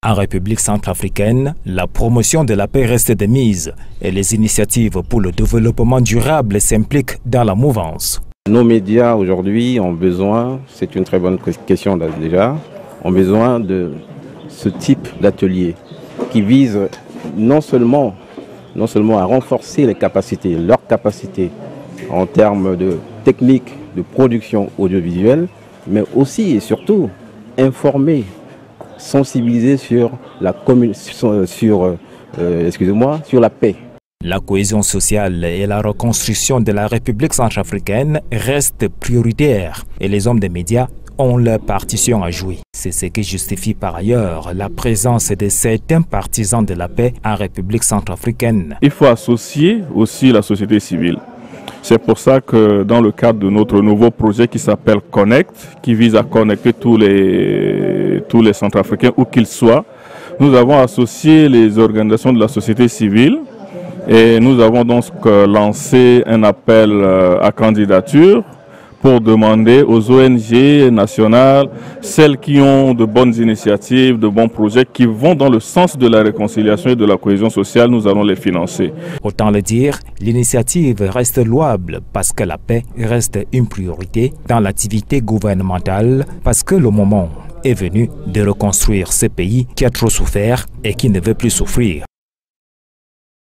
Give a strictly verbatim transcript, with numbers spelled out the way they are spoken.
En République centrafricaine, la promotion de la paix reste de mise et les initiatives pour le développement durable s'impliquent dans la mouvance. Nos médias aujourd'hui ont besoin, c'est une très bonne question déjà, ont besoin de ce type d'atelier qui vise non seulement, non seulement à renforcer les capacités, leurs capacités en termes de technique de production audiovisuelle, mais aussi et surtout informer, sensibiliser sur la commune, sur, sur, euh, excusez-moi, sur la paix. La cohésion sociale et la reconstruction de la République centrafricaine restent prioritaires et les hommes des médias ont leur partition à jouer. C'est ce qui justifie par ailleurs la présence de certains partisans de la paix en République centrafricaine. Il faut associer aussi la société civile. C'est pour ça que dans le cadre de notre nouveau projet qui s'appelle Connect, qui vise à connecter tous les, tous les Centrafricains où qu'ils soient, nous avons associé les organisations de la société civile et nous avons donc lancé un appel à candidature pour demander aux O N G nationales, celles qui ont de bonnes initiatives, de bons projets qui vont dans le sens de la réconciliation et de la cohésion sociale, nous allons les financer. Autant le dire, l'initiative reste louable parce que la paix reste une priorité dans l'activité gouvernementale, parce que le moment est venu de reconstruire ce pays qui a trop souffert et qui ne veut plus souffrir.